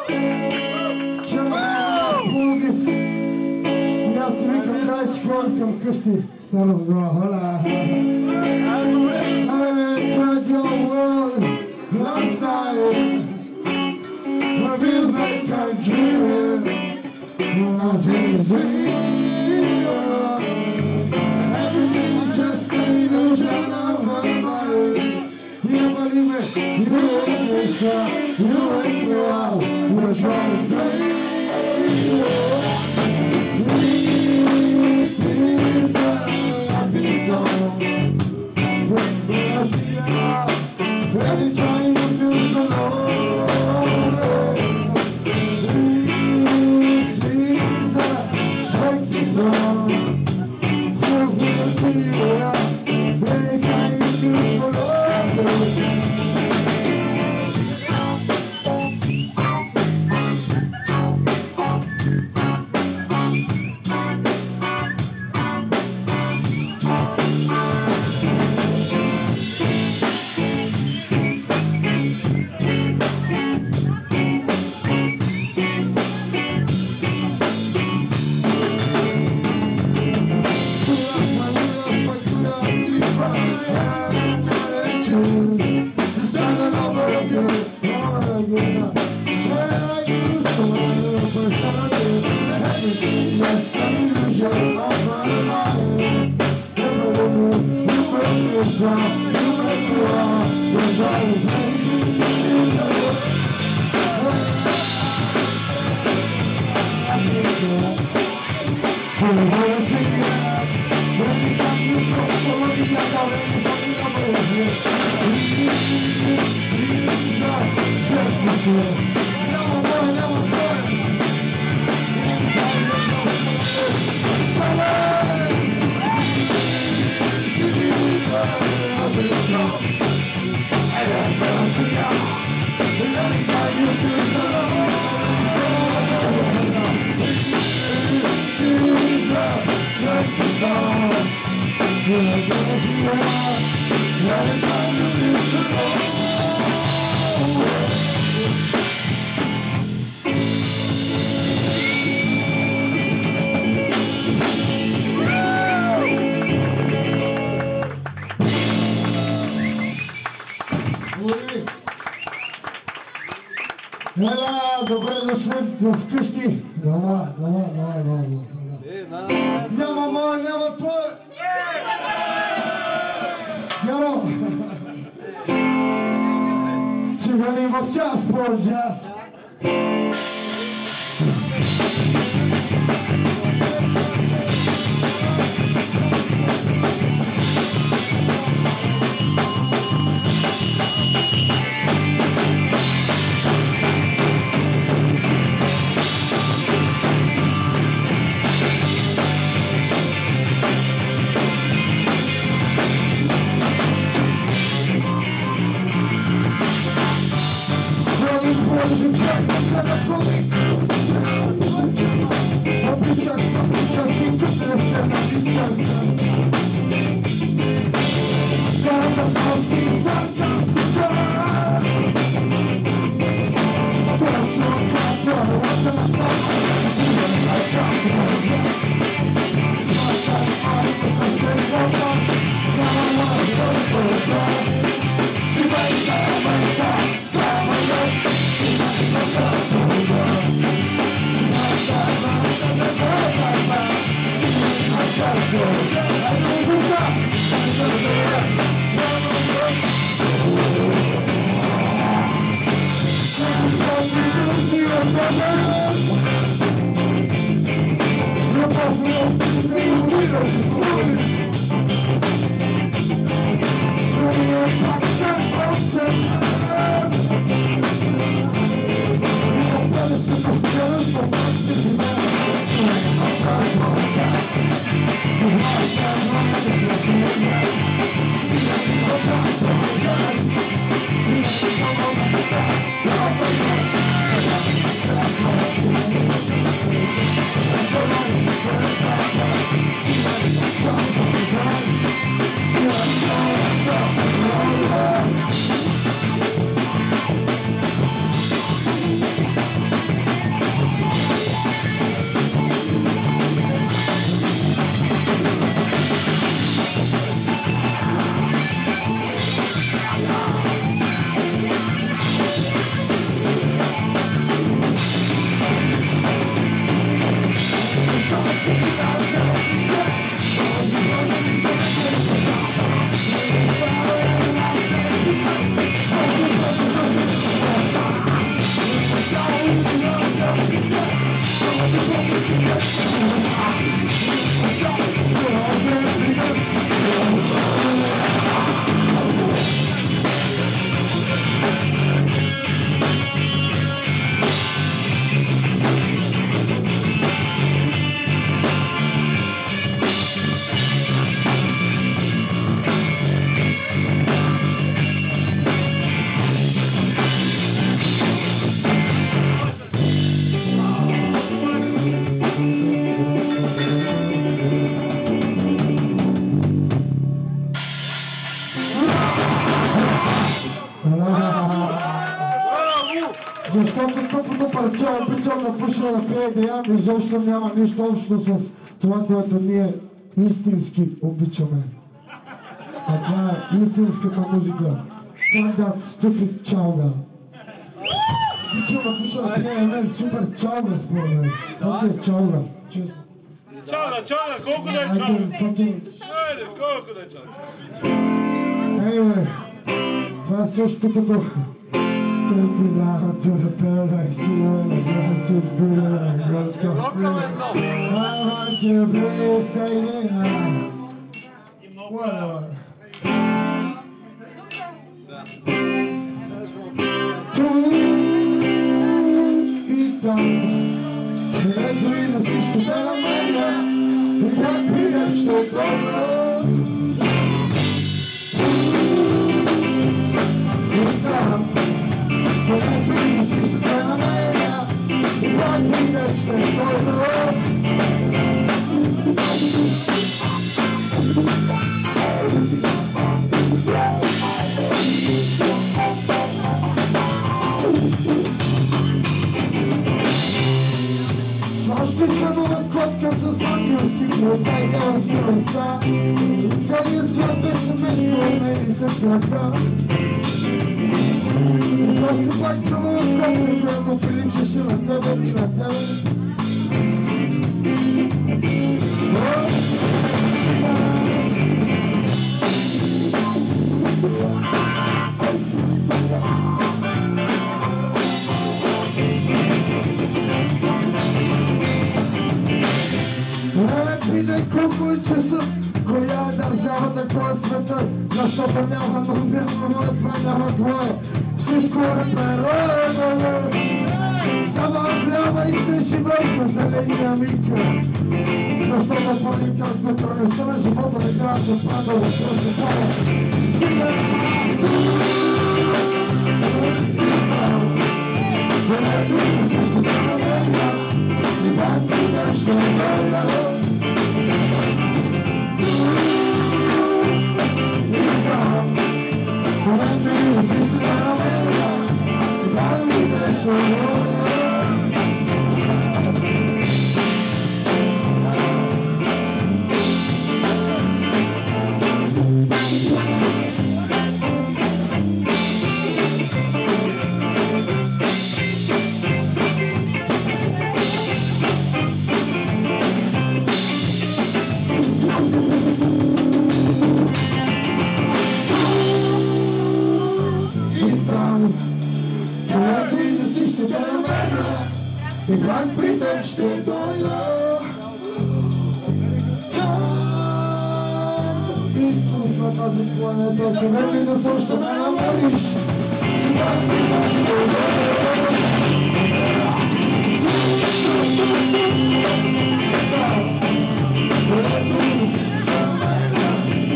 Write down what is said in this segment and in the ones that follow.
Към къщи стана вдома. Хола! I entered your world last night. It feels like I'm dreaming. Nothing is real. Everything's just an illusion of my mind. You believe it, you ain't me, sir. You ain't me out. You're trying to play. Anytime you feel so lonely, this is a sexy song. Feel the fear, anytime you feel so lonely. Добре дошли вкъщи. Давай. Няма моя, няма твой. Няма. Цигани в час, по-час. Защото тъпото парче обичам да пуша, да пие, да ям, изобщо няма нищо общо с това, което ние истински обичаме. А това е истинската музика. Fuck that stupid чалга. Обичам да пуша, да пие, един супер чалга според мен. Това си е чалга, честно. Чалга, колко да е чалга? Колко да е чалга? Anyway, това е също като Take me down to the paradise, see you when the grass is green and girls go free. I want you to please stay there. Whatever. И там, където и да си ще те намеря, и как придем ще дойда. И там, където и да си ще те намеря, и как придем ще дойда. Нощи сънова котка с ангелски кръца и галски ръца. Целият свят беше между нейните крака. Нощи пак сънова котка, която приличаше на тебе и на тебе. Колко е часа, коя е държавата, кой е света, защото няма, но няма мое, това няма твое. Всичко е преродено, само голяма и се живей на зеления мика. Защото първи как до тройността на живота не трябва да пада от този хора. Където и също да намеря, и как придем ще дойда. Където и също да намеря, и как придем ще дойда. И как придем ще дойда. И тук на тази планета, където и да съм ще ме намериш. И как придем ще дойда. Където и да си ще намеря.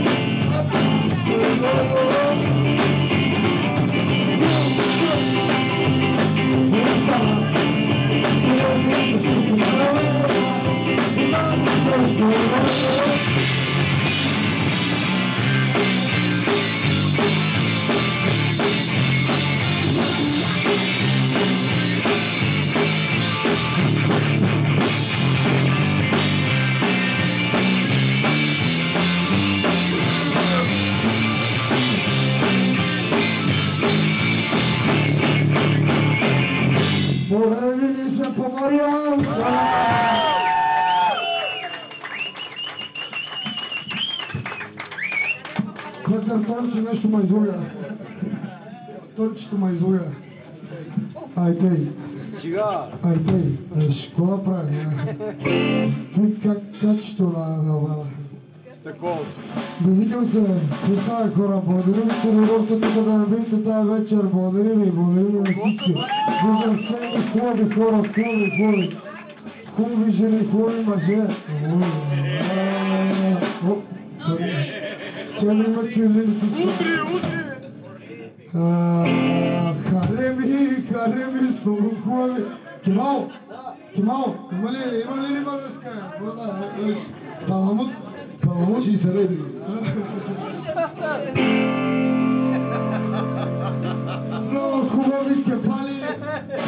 Благодаря ви, ние сме по Мариан! Петър Тонче нещо ме излуга. Тончето ме излуга. Ай тъй. Ай тъй. Какво да прави? Той как качето на вала. Такова. Безикам се, поставя хора, благодаря ви, че дойдохте тук да видите тази вечер, благодаря ви на всички. Виждам всеки хубави хора, хубави жени, хубави мъже. Чели ме чули. Хареми, много хубави. Кимал, има ли риба днеска? Паламут? Ще и се реди. С много хубави кефали,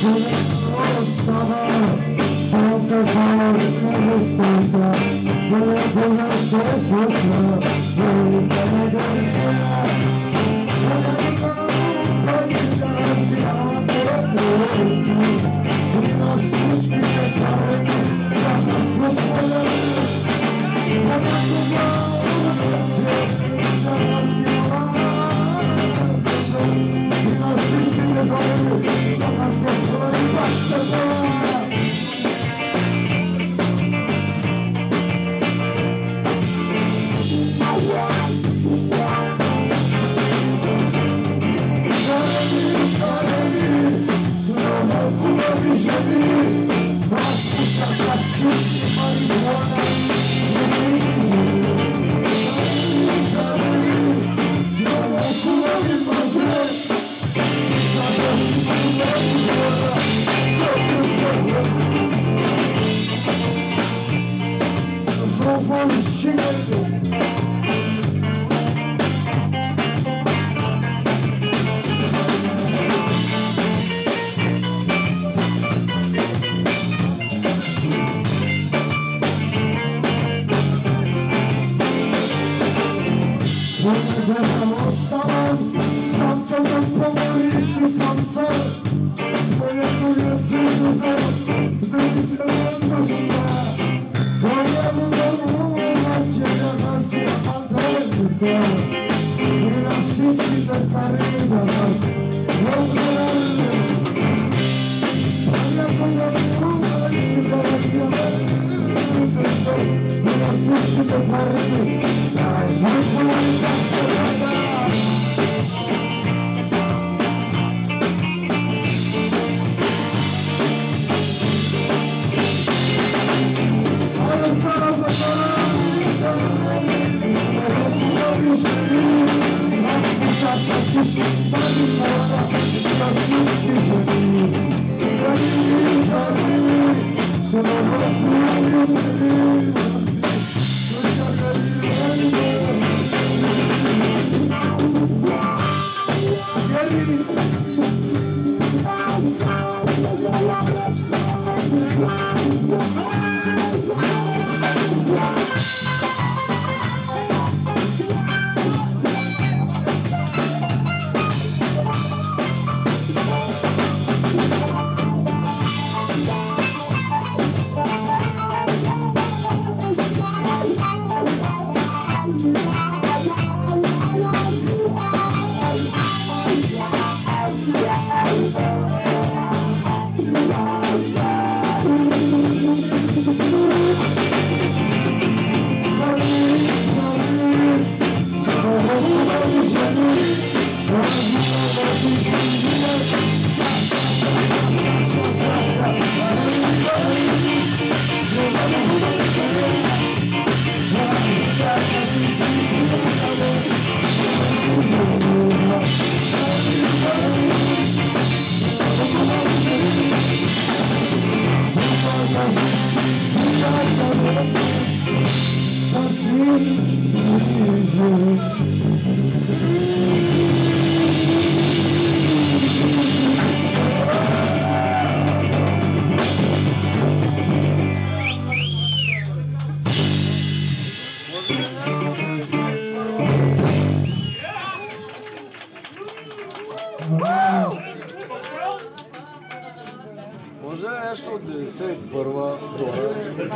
Може ли нещо от 91-а, 2-а,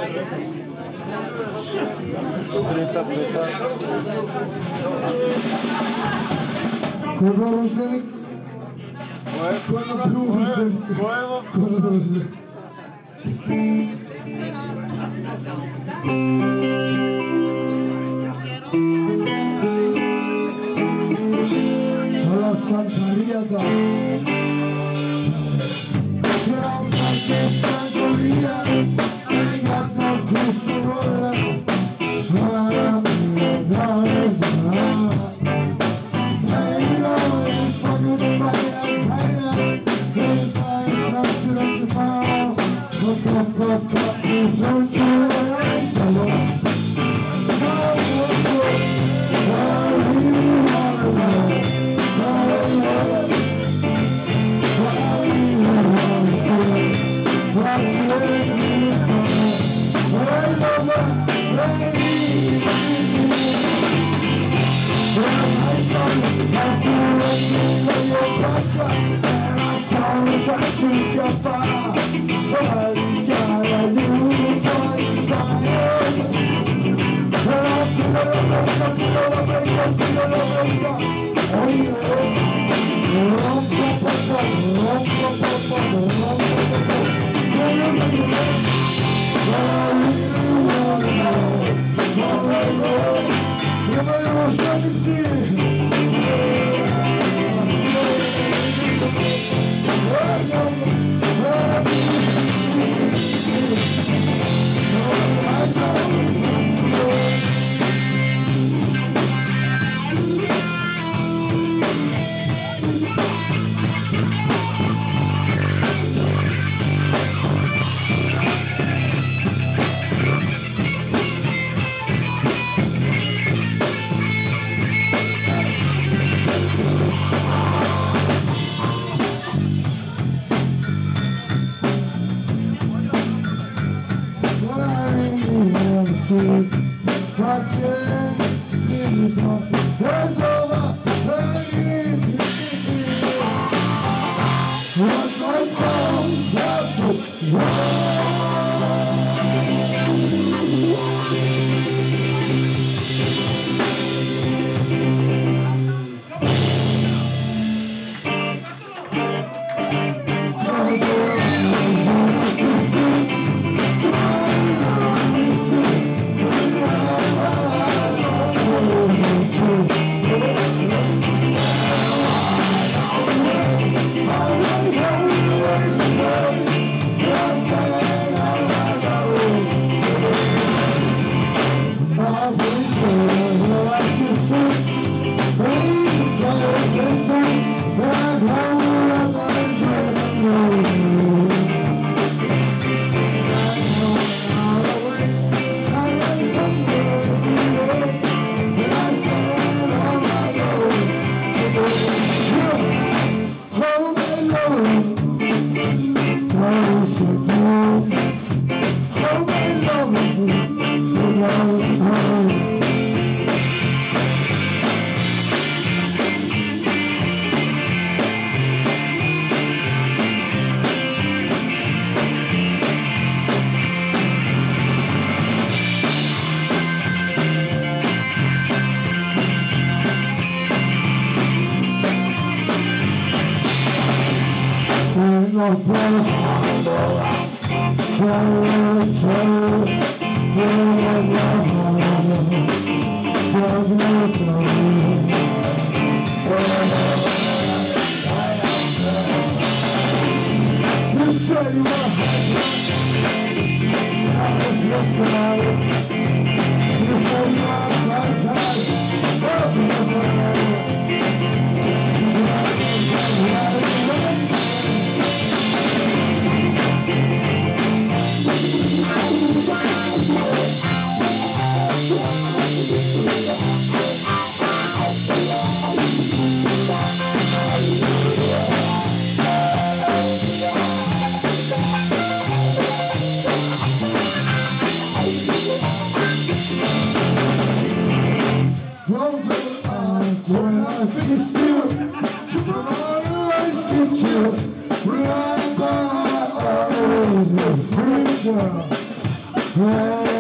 3-та, 5-та? Кой е рожденик? Кой е в кожа? La Santaria da Santaria, I got no crystal Yeah.